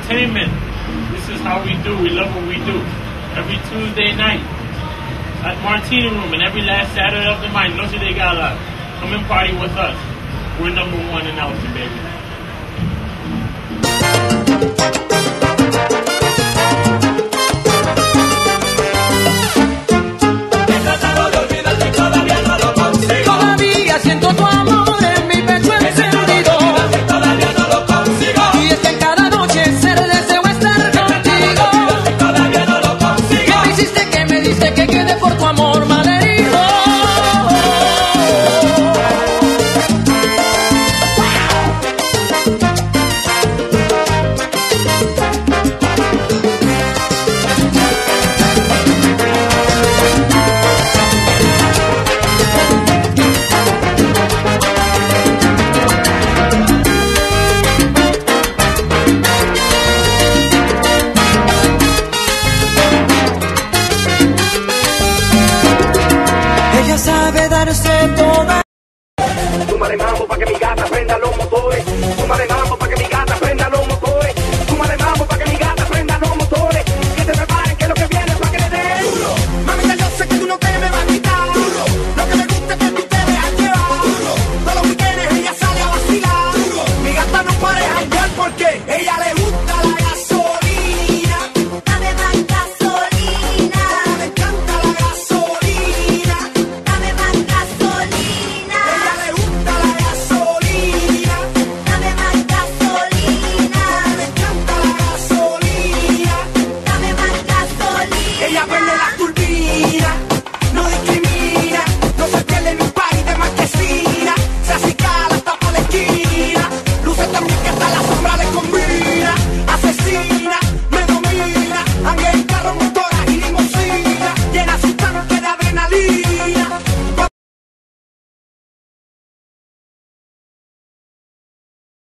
entertainment. This is how we do. We love what we do. Every Tuesday night at Martini Room and every last Saturday of the month, Noche de Gala. Come and party with us. We're #1 in Austin, baby. Siento tu amor en mi pecho encendido. Todavía no lo consigo. Y es que cada noche ser deseo estar contigo. Todavía no lo consigo. ¿Qué me hiciste, que me diste, que quede por tu amor malherido? Ella sabe darse toda. Súmale mambo pa' que mi gata prenda los motores. Súmale mambo